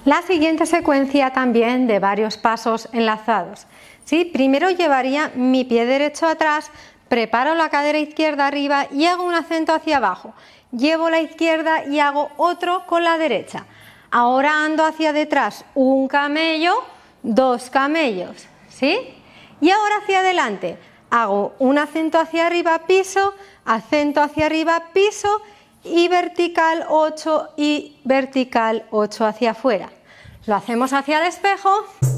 La siguiente secuencia también de varios pasos enlazados. ¿Sí? Primero llevaría mi pie derecho atrás, preparo la cadera izquierda arriba y hago un acento hacia abajo. Llevo la izquierda y hago otro con la derecha. Ahora ando hacia detrás, un camello, dos camellos, ¿sí? Y ahora hacia adelante, hago un acento hacia arriba, piso, acento hacia arriba, piso y vertical 8 y vertical 8 hacia afuera. Lo hacemos hacia el espejo.